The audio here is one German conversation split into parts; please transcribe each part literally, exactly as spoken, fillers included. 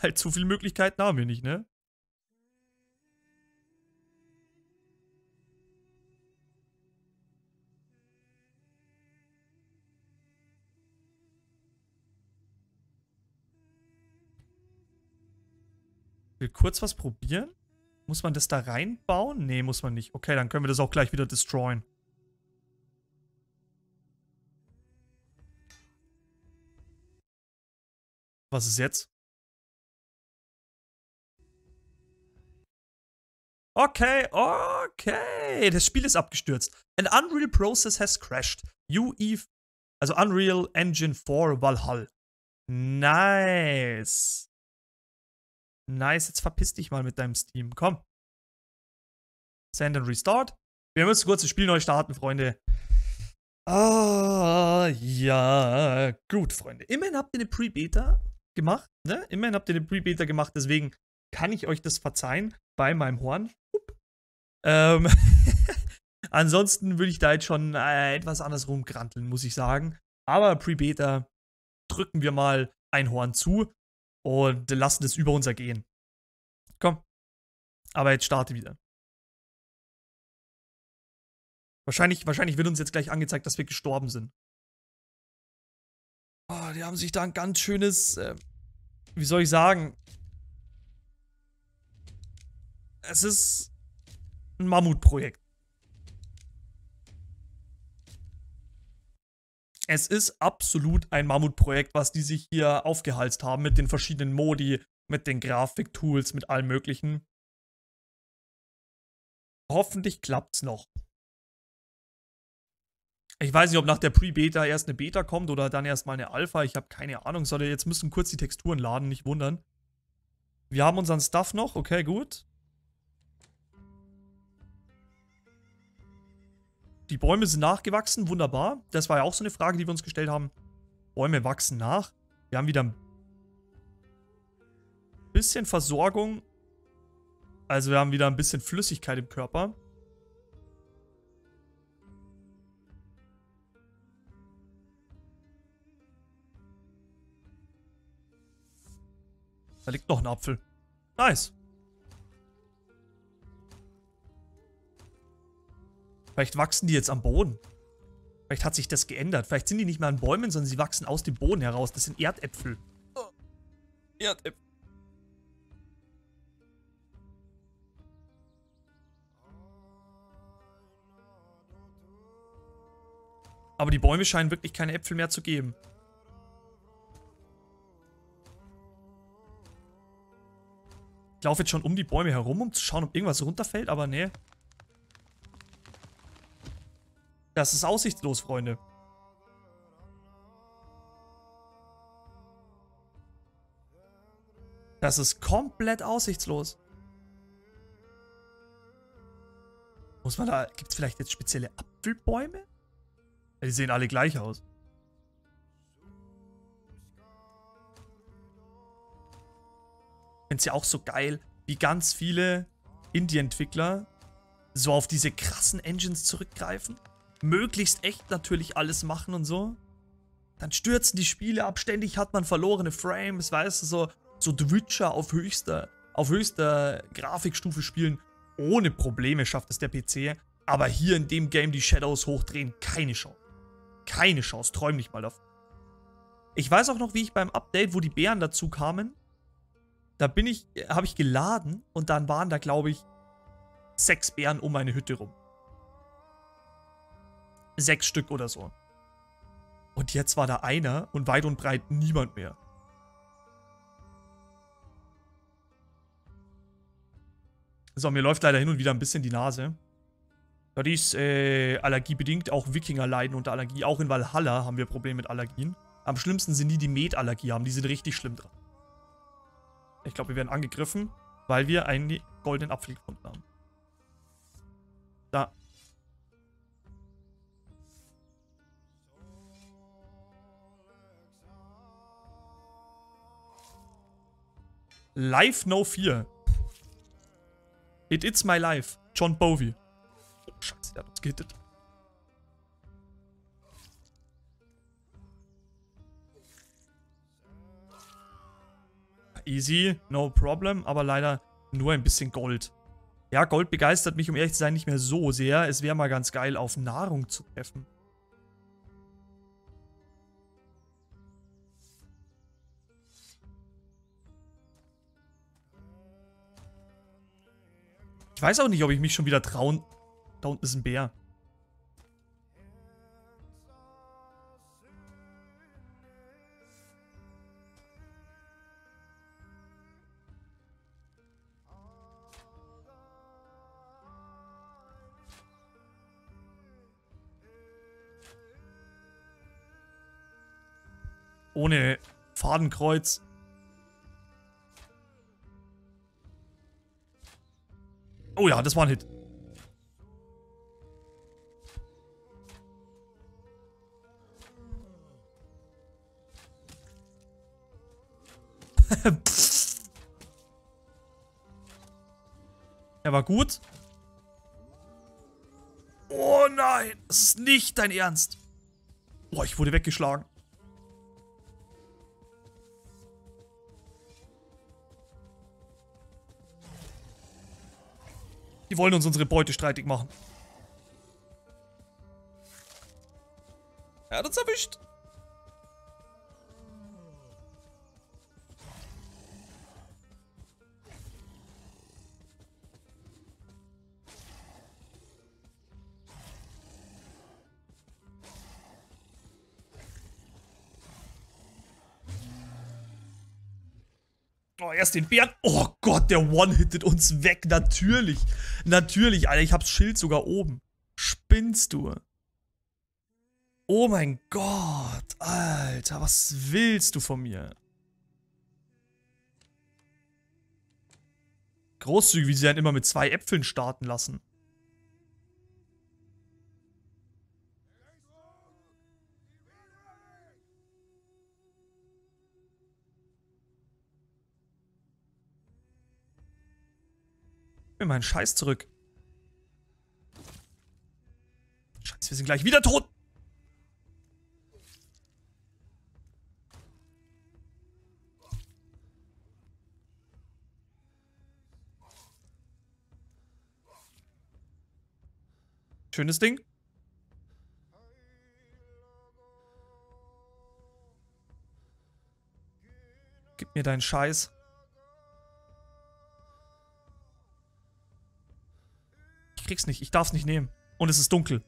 Halt, so viele Möglichkeiten haben wir nicht, ne? Ich will kurz was probieren. Muss man das da reinbauen? Nee, muss man nicht. Okay, dann können wir das auch gleich wieder destroyen. Was ist jetzt? Okay, okay. Das Spiel ist abgestürzt. An Unreal process has crashed. U E, also Unreal Engine vier Valhalla. Nice. Nice, jetzt verpiss dich mal mit deinem Steam. Komm. Send and Restart. Wir müssen kurz das Spiel neu starten, Freunde. Ah, ja. Gut, Freunde. Immerhin habt ihr eine Pre-Beta gemacht, ne? Immerhin habt ihr eine Pre-Beta gemacht, deswegen kann ich euch das verzeihen bei meinem Horn. Ähm, ansonsten würde ich da jetzt schon äh, etwas anders rumgranteln, muss ich sagen. Aber Pre-Beta drücken wir mal ein Horn zu und lassen es über uns ergehen. Komm. Aber jetzt starte wieder. Wahrscheinlich, wahrscheinlich wird uns jetzt gleich angezeigt, dass wir gestorben sind. Oh, die haben sich da ein ganz schönes, äh, wie soll ich sagen? Es ist ein Mammutprojekt. Es ist absolut ein Mammutprojekt, was die sich hier aufgehalst haben mit den verschiedenen Modi, mit den Grafiktools, mit allem Möglichen. Hoffentlich klappt's noch. Ich weiß nicht, ob nach der Pre-Beta erst eine Beta kommt oder dann erstmal eine Alpha. Ich habe keine Ahnung. Sollte jetzt müssen kurz die Texturen laden, nicht wundern. Wir haben unseren Stuff noch. Okay, gut. Die Bäume sind nachgewachsen. Wunderbar. Das war ja auch so eine Frage, die wir uns gestellt haben. Bäume wachsen nach. Wir haben wieder ein bisschen Versorgung. Also wir haben wieder ein bisschen Flüssigkeit im Körper. Da liegt noch ein Apfel. Nice. Vielleicht wachsen die jetzt am Boden. Vielleicht hat sich das geändert. Vielleicht sind die nicht mehr an Bäumen, sondern sie wachsen aus dem Boden heraus. Das sind Erdäpfel. Oh. Erdäpfel. Aber die Bäume scheinen wirklich keine Äpfel mehr zu geben. Ich laufe jetzt schon um die Bäume herum, um zu schauen, ob irgendwas runterfällt, aber nee. Das ist aussichtslos, Freunde. Das ist komplett aussichtslos. Muss man da... Gibt es vielleicht jetzt spezielle Apfelbäume? Ja, die sehen alle gleich aus. Ich finde es ja auch so geil, wie ganz viele Indie-Entwickler so auf diese krassen Engines zurückgreifen. Möglichst echt natürlich alles machen und so. Dann stürzen die Spiele ab, ständig hat man verlorene Frames, weißt du, so, so The Witcher auf höchster, auf höchster Grafikstufe spielen. Ohne Probleme schafft es der P C. Aber hier in dem Game die Shadows hochdrehen, keine Chance. Keine Chance, träum nicht mal davon. Ich weiß auch noch, wie ich beim Update, wo die Bären dazu kamen, da bin ich, habe ich geladen und dann waren da, glaube ich, sechs Bären um meine Hütte rum. Sechs Stück oder so. Und jetzt war da einer und weit und breit niemand mehr. So, mir läuft leider hin und wieder ein bisschen die Nase. Das ist äh, allergiebedingt. Auch Wikinger leiden unter Allergie. Auch in Valhalla haben wir Probleme mit Allergien. Am schlimmsten sind die, die Metallergie haben. Die sind richtig schlimm dran. Ich glaube, wir werden angegriffen, weil wir einen goldenen Apfel gefunden haben. Da. Life No Fear. It It's My Life. John Bovey. Oh, scheiße, der hat uns gehittet. easy, no problem, aber leider nur ein bisschen Gold. Ja, Gold begeistert mich, um ehrlich zu sein, nicht mehr so sehr. Es wäre mal ganz geil, auf Nahrung zu treffen. Ich weiß auch nicht, ob ich mich schon wieder trauen... Da unten ist ein Bär. Ohne Fadenkreuz. Oh ja, das war ein Hit. Er war gut. Oh nein, das ist nicht dein Ernst. Boah, ich wurde weggeschlagen. Die wollen uns unsere Beute streitig machen. Er hat uns erwischt. Oh, erst den Bären. Oh Gott, der One-Hittet uns weg. Natürlich. Natürlich, Alter. Ich hab's Schild sogar oben. Spinnst du? Oh mein Gott. Alter, was willst du von mir? Großzügig, wie sie dann immer mit zwei Äpfeln starten lassen. Mir meinen Scheiß zurück. Scheiße, wir sind gleich wieder tot. Schönes Ding. Gib mir deinen Scheiß. Ich krieg's nicht. Ich darf's nicht nehmen. Und es ist dunkel.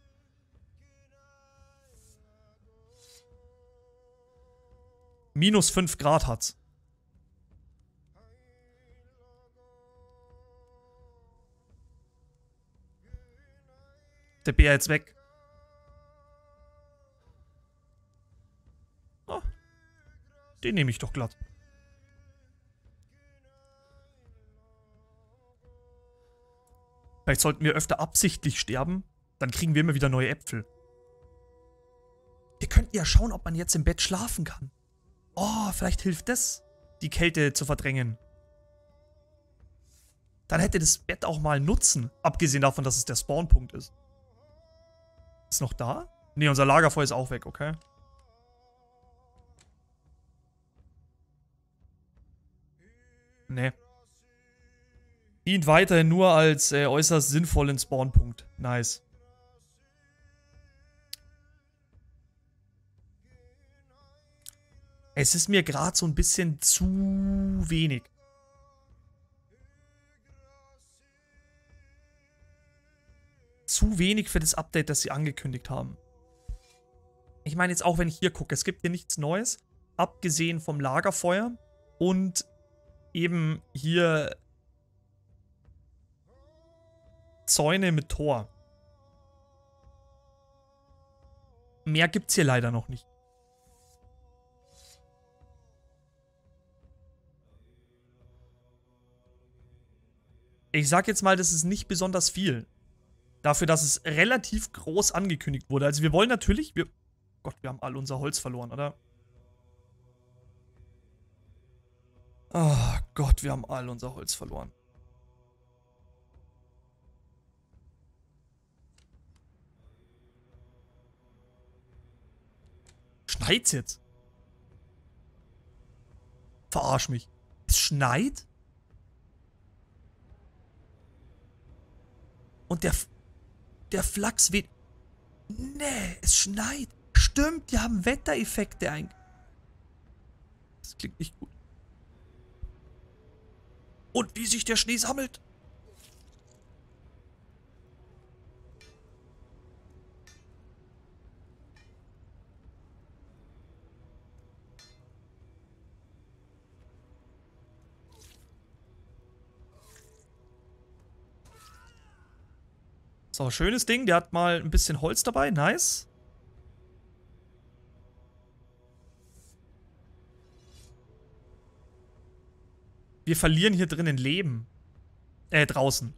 Minus fünf Grad hat's. Der Bär jetzt weg. Oh, den nehme ich doch glatt. Vielleicht sollten wir öfter absichtlich sterben. Dann kriegen wir immer wieder neue Äpfel. Wir könnten ja schauen, ob man jetzt im Bett schlafen kann. Oh, vielleicht hilft das, die Kälte zu verdrängen. Dann hätte das Bett auch mal Nutzen. Abgesehen davon, dass es der Spawnpunkt ist. Ist noch da? Ne, unser Lagerfeuer ist auch weg, okay. Ne. Dient weiterhin nur als äh, äußerst sinnvollen Spawnpunkt. Nice. Es ist mir gerade so ein bisschen zu wenig. Zu wenig für das Update, das sie angekündigt haben. Ich meine jetzt auch, wenn ich hier gucke, es gibt hier nichts Neues, abgesehen vom Lagerfeuer und eben hier Zäune mit Tor. Mehr gibt's hier leider noch nicht. Ich sag jetzt mal, das ist nicht besonders viel. Dafür, dass es relativ groß angekündigt wurde. Also wir wollen natürlich... Wir, Gott, wir haben all unser Holz verloren, oder? Oh Gott, wir haben all unser Holz verloren. Schneit's jetzt? Verarsch mich. Es schneit. Und der, der Flachs weht. Nee, es schneit. Stimmt, die haben Wettereffekte ein. Das klingt nicht gut. Und wie sich der Schnee sammelt. So, schönes Ding. Der hat mal ein bisschen Holz dabei. Nice. Wir verlieren hier drinnen Leben. Äh, draußen.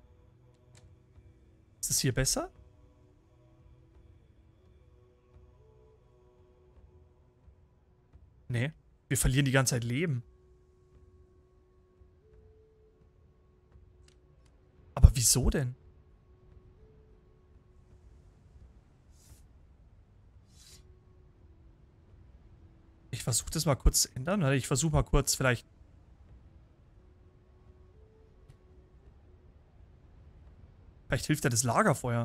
Ist es hier besser? Nee. Wir verlieren die ganze Zeit Leben. Aber wieso denn? Ich versuche das mal kurz zu ändern. Ich versuche mal kurz vielleicht... Vielleicht hilft ja das Lagerfeuer.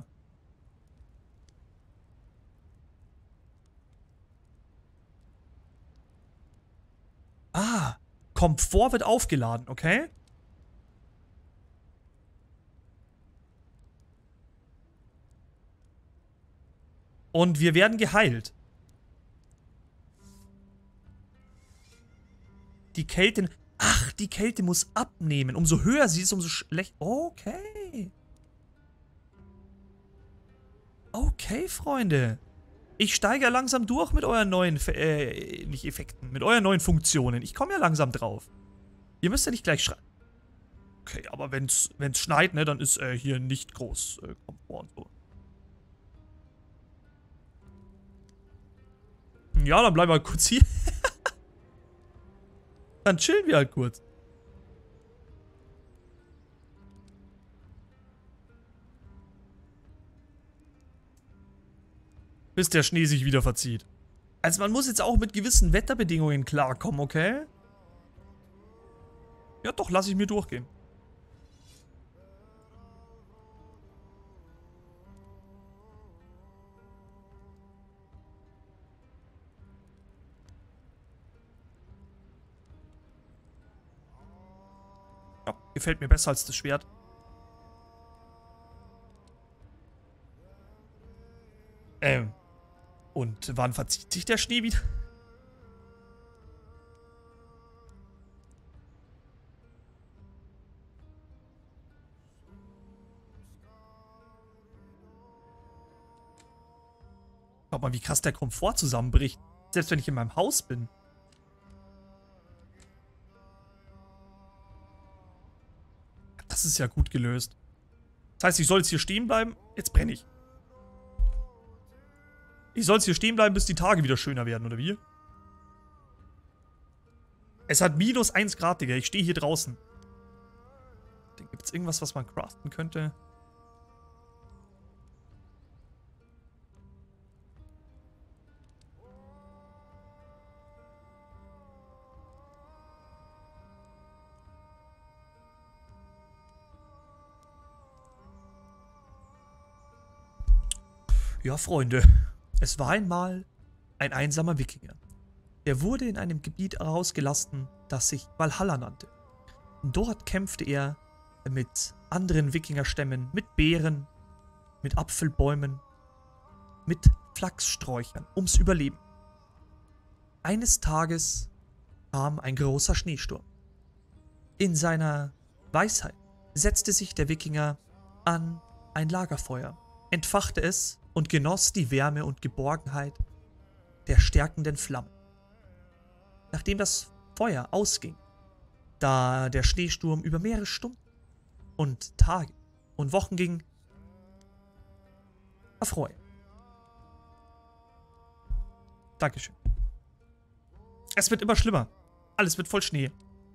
Ah, Komfort wird aufgeladen, okay? Und wir werden geheilt. Die Kälte... Ach, die Kälte muss abnehmen. Umso höher sie ist, umso schlecht... Okay. Okay, Freunde. Ich steige ja langsam durch mit euren neuen... Äh, nicht Effekten. Mit euren neuen Funktionen. Ich komme ja langsam drauf. Ihr müsst ja nicht gleich schreien. Okay, aber wenn es schneit, ne, dann ist äh, hier nicht groß äh, Komfort und so. Ja, dann bleiben wir kurz hier. Dann chillen wir halt kurz. Bis der Schnee sich wieder verzieht. Also man muss jetzt auch mit gewissen Wetterbedingungen klarkommen, okay? Ja doch, lass ich mir durchgehen. Ja, gefällt mir besser als das Schwert. Ähm. Und wann verzieht sich der Schnee wieder? Schaut mal, wie krass der Komfort zusammenbricht. Selbst wenn ich in meinem Haus bin. Das ist ja gut gelöst. Das heißt, ich soll jetzt hier stehen bleiben. Jetzt brenne ich. Ich soll jetzt hier stehen bleiben, bis die Tage wieder schöner werden, oder wie? Es hat minus eins Grad, Digga. Ich stehe hier draußen. Gibt es irgendwas, was man craften könnte? Ja, Freunde. Es war einmal ein einsamer Wikinger. Er wurde in einem Gebiet herausgelassen, das sich Valhalla nannte. Dort kämpfte er mit anderen Wikingerstämmen, mit Bären, mit Apfelbäumen, mit Flachssträuchern ums Überleben. Eines Tages kam ein großer Schneesturm. In seiner Weisheit setzte sich der Wikinger an ein Lagerfeuer, entfachte es und genoss die Wärme und Geborgenheit der stärkenden Flammen. Nachdem das Feuer ausging, da der Schneesturm über mehrere Stunden und Tage und Wochen ging, erfreue. Dankeschön. Es wird immer schlimmer. Alles wird voll Schnee.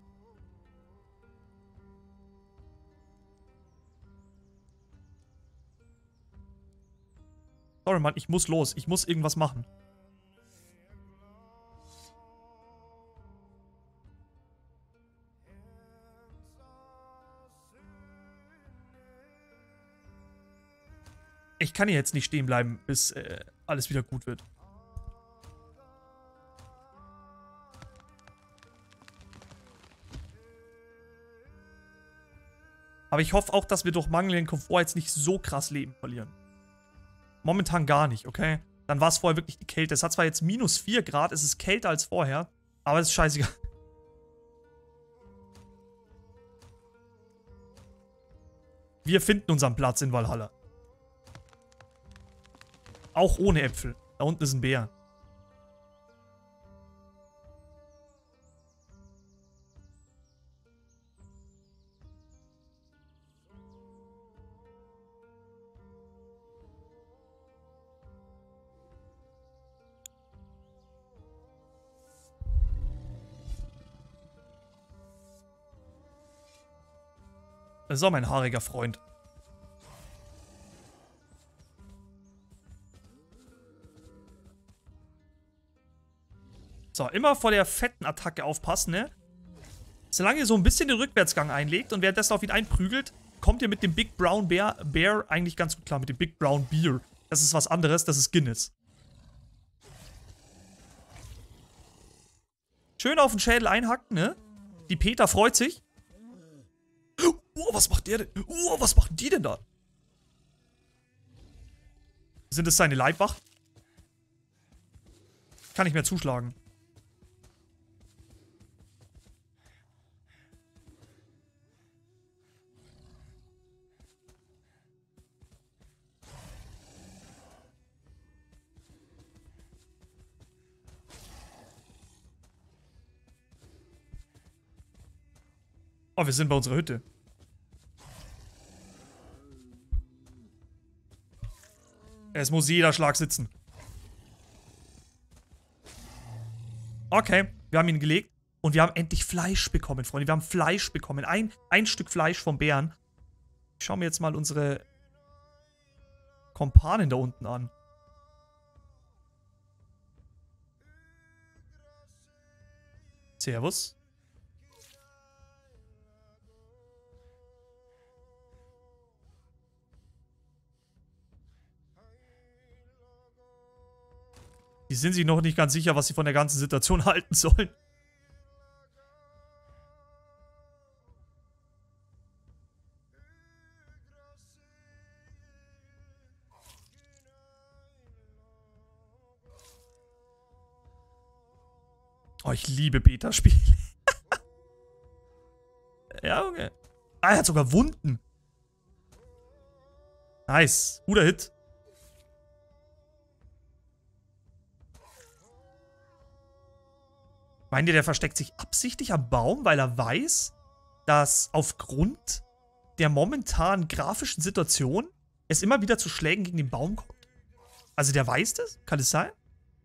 Sorry, Mann, ich muss los. Ich muss irgendwas machen. Ich kann hier jetzt nicht stehen bleiben, bis äh, alles wieder gut wird. Aber ich hoffe auch, dass wir durch mangelnden Komfort jetzt nicht so krass Leben verlieren. Momentan gar nicht, okay? Dann war es vorher wirklich die Kälte. Es hat zwar jetzt minus vier Grad, es ist kälter als vorher, aber es ist scheißegal. Wir finden unseren Platz in Valhalla. Auch ohne Äpfel. Da unten ist ein Bär. Das ist auch mein haariger Freund. So, immer vor der fetten Attacke aufpassen, ne? Solange ihr so ein bisschen den Rückwärtsgang einlegt und währenddessen auf ihn einprügelt, kommt ihr mit dem Big Brown Bear, Bear eigentlich ganz gut klar. Mit dem Big Brown Bear. Das ist was anderes, das ist Guinness. Schön auf den Schädel einhacken, ne? Die Peter freut sich. Oh, was macht der denn? Oh, was machen die denn da? Sind es seine Leibwachen? Kann nicht mehr zuschlagen. Oh, wir sind bei unserer Hütte. Es muss jeder Schlag sitzen. Okay, wir haben ihn gelegt. Und wir haben endlich Fleisch bekommen, Freunde. Wir haben Fleisch bekommen. Ein, ein Stück Fleisch vom Bären. Ich schaue mir jetzt mal unsere Kompanen da unten an. Servus. Die sind sich noch nicht ganz sicher, was sie von der ganzen Situation halten sollen. Oh, ich liebe Beta-Spiele. Ja, okay. Ah, er hat sogar Wunden. Nice. Guter Hit. Meint ihr, der versteckt sich absichtlich am Baum, weil er weiß, dass aufgrund der momentanen grafischen Situation es immer wieder zu Schlägen gegen den Baum kommt? Also der weiß das? Kann es sein?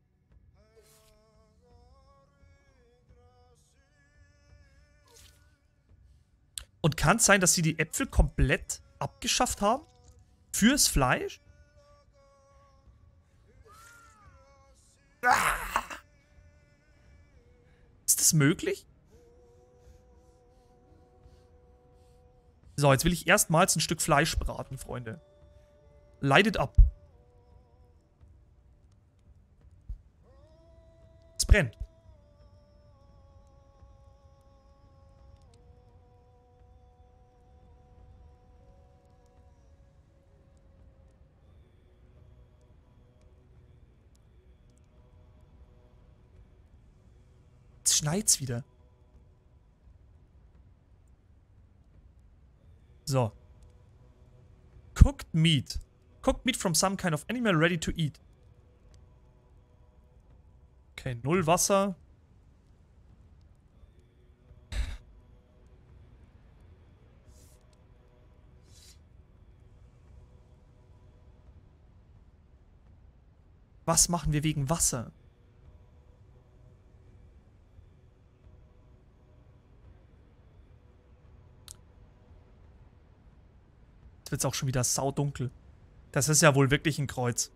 Und kann es sein, dass sie die Äpfel komplett abgeschafft haben? Fürs Fleisch? Ah! Ist das möglich? So, jetzt will ich erstmals ein Stück Fleisch braten, Freunde. Light it up. Es brennt. Jetzt schneit's wieder. So. Cooked meat. Cooked meat from some kind of animal ready to eat. Okay, null Wasser. Was machen wir wegen Wasser? Jetzt wird es auch schon wieder saudunkel. Das ist ja wohl wirklich ein Kreuz.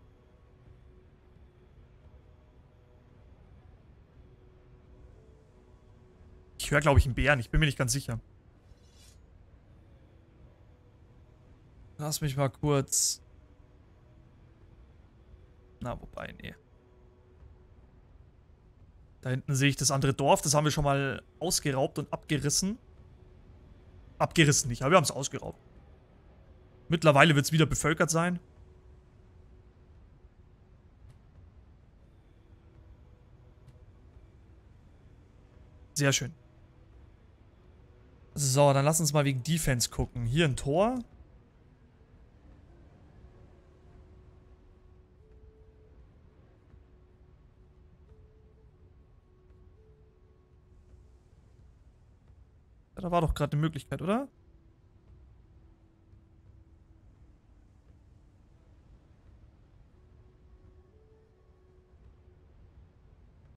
Ich höre, glaube ich, einen Bären. Ich bin mir nicht ganz sicher. Lass mich mal kurz Na, wobei, nee. Da hinten sehe ich das andere Dorf. Das haben wir schon mal ausgeraubt und abgerissen. Abgerissen nicht, aber wir haben es ausgeraubt. Mittlerweile wird es wieder bevölkert sein. Sehr schön. So, dann lass uns mal wegen Defense gucken. Hier ein Tor. Da war doch gerade eine Möglichkeit, oder?